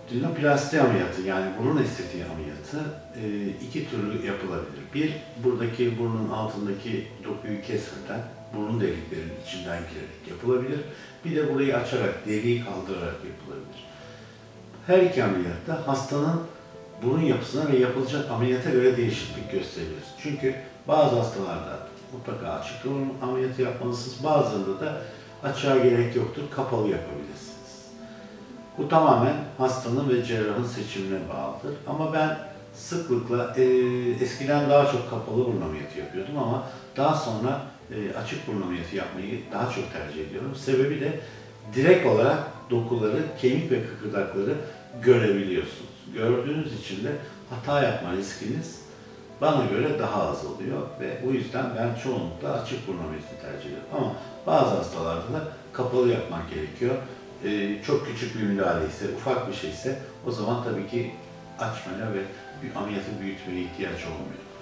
Rinoplasti ameliyatı, yani burun estetiği ameliyatı iki türlü yapılabilir. Bir, buradaki burnun altındaki dokuyu kesmeden burun deliklerinin içinden girerek yapılabilir. Bir de burayı açarak, deliği kaldırarak yapılabilir. Her iki ameliyatta hastanın burun yapısına ve yapılacak ameliyata göre değişiklik gösterebilir. Çünkü bazı hastalarda mutlaka açık burun ameliyatı yapmalısınız, bazılarında da açığa gerek yoktur, kapalı yapabilirsiniz. Bu tamamen hastanın ve cerrahın seçimine bağlıdır. Ama ben sıklıkla eskiden daha çok kapalı burun ameliyatı yapıyordum ama daha sonra açık burun ameliyatı yapmayı daha çok tercih ediyorum. Sebebi de direkt olarak dokuları, kemik ve kıkırdakları görebiliyorsunuz. Gördüğünüz için de hata yapma riskiniz bana göre daha az oluyor ve o yüzden ben çoğunlukla açık burun ameliyatını tercih ediyorum. Ama bazı hastalarda da kapalı yapmak gerekiyor. Çok küçük bir müdahale ise, ufak bir şey ise o zaman tabii ki açmaya ve ameliyatı büyütmeye ihtiyaç olmuyor.